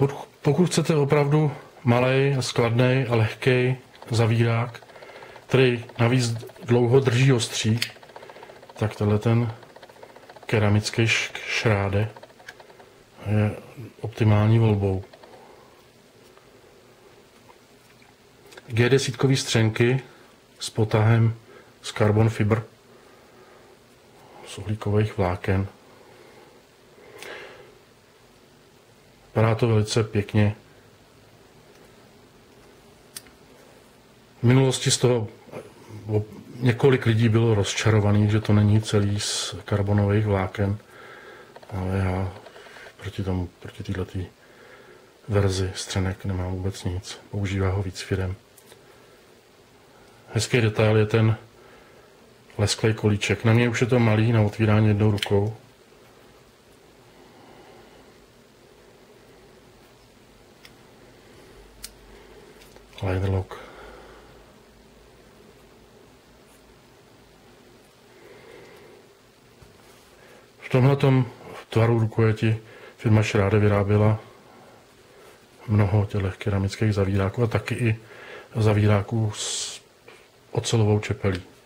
Pokud chcete opravdu malej, skladný a lehký zavírák, který navíc dlouho drží ostří, tak tenhle ten keramický šráde je optimální volbou. G10 střenky s potahem z carbon fiber z uhlíkových vláken. Vypadá to velice pěkně. V minulosti z toho několik lidí bylo rozčarovaných, že to není celý z karbonových vláken, ale já proti této verzi střenek nemám vůbec nic. Používá ho víc firem. Hezký detail je ten lesklý kolíček. Na mě už je to malý, na otvírání jednou rukou. Liner lock. V tomhletom tvaru rukojeti firma Schrade vyráběla mnoho těch keramických zavíráků a taky i zavíráků s ocelovou čepelí.